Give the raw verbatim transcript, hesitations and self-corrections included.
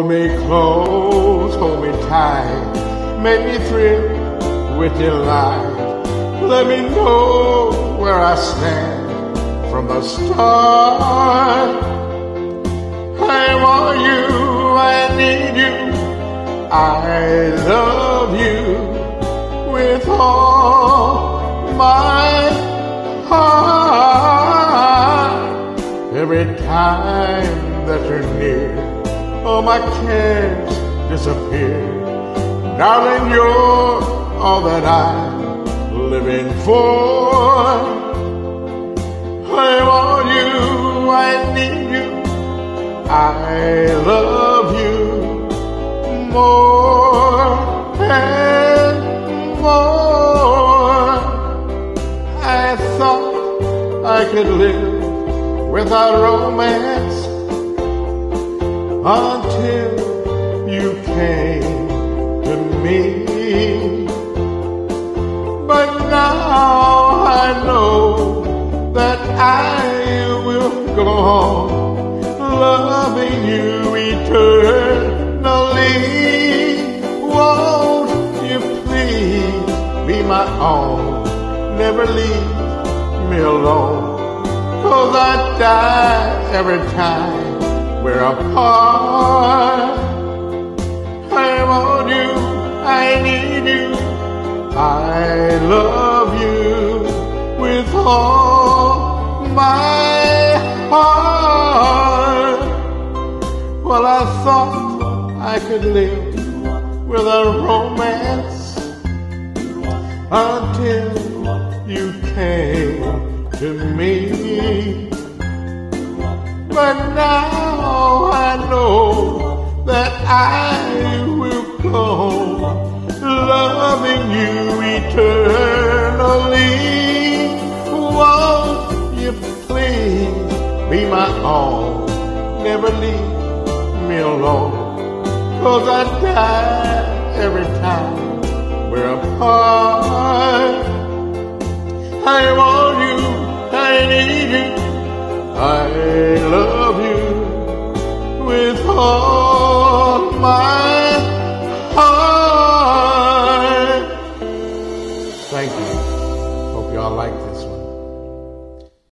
me close, hold me tight, make me thrill with delight. Let me know where I stand from the start. I want you, I need you, I love you with all my heart. Every time that you're near, all my cares disappear. Darling, you're all that I'm living for. I want you, I need you, I love you more and more. I thought I could live without romance until you came to me. But now I know that I will go on loving you eternally. Won't you please be my own? Never leave me alone, 'cause I die every time we're apart. I want you, I need you, I love you with all my heart. Well, I thought I could live without romance until you came to me. But now I know that I will go loving you eternally. Won't you please be my own? Never leave me alone, 'cause I die every time we're apart. I want you, I need you, I love you